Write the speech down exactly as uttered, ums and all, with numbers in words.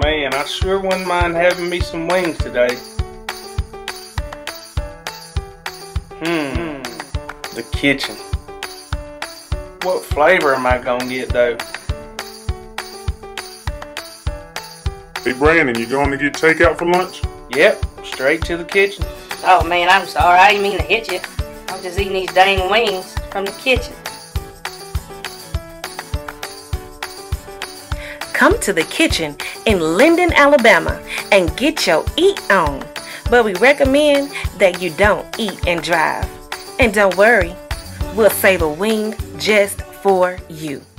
Man, I sure wouldn't mind having me some wings today. Hmm, the kitchen. What flavor am I gonna get though? Hey Brandon, you going to get takeout for lunch? Yep, straight to the kitchen. Oh man, I'm sorry. I didn't mean to hit you. I'm just eating these dang wings from the kitchen. Come to the kitchen in Linden, Alabama and get your eat on. But we recommend that you don't eat and drive. And don't worry, we'll save a wing just for you.